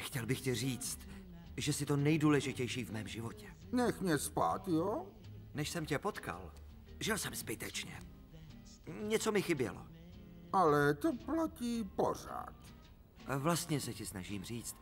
Chtěl bych ti říct, že jsi to nejdůležitější v mém životě. Nech mě spát, jo? Než jsem tě potkal, žil jsem zbytečně. Něco mi chybělo. Ale to platí pořád. A vlastně se ti snažím říct.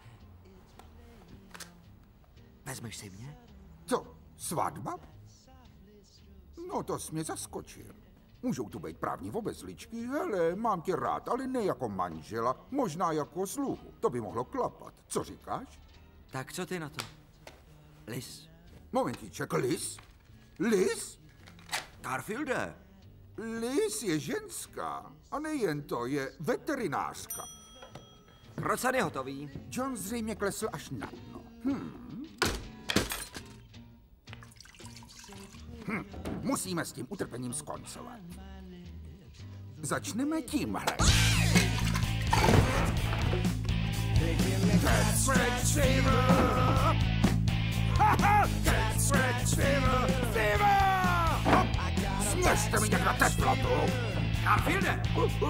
Vezmeš si mě? Co, svatba? No to jsi mě zaskočil. Můžou tu být právní obezličky, hele, mám tě rád, ale ne jako manžela, možná jako sluhu. To by mohlo klapat. Co říkáš? Tak co ty na to? Liz? Momentíček, Liz? Liz? Garfielde? Liz je ženská. A nejen to, je veterinářka. Krocan je hotový. John zřejmě klesl až na dno. Musíme s tím utrpením skoncovat. Začneme tímhle. That's Retriever! That's Retriever! Fever! Směřte mi někdo teplotu! Garfielde!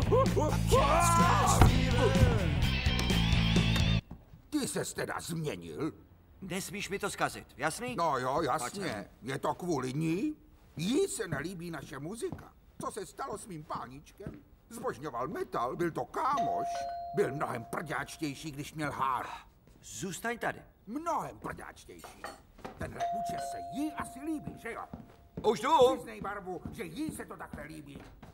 Ty ses teda změnil? Nesmíš mi to zkazit, jasný? No jo, jasně. Je to kvůli ní? Jí se nelíbí naše muzika. Co se stalo s mým páničkem? Zbožňoval metal, byl to kámoš. Byl mnohem prďáčtější, když měl hár. Zůstaň tady. Mnohem prďáčtější. Tenhle účes se jí asi líbí, že jo? Už jdu! Přiznej barvu, že jí se to takhle líbí.